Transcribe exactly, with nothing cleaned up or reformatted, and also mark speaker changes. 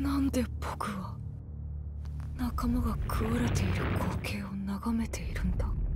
Speaker 1: なんで僕は仲間が食われている光景を眺めているんだ。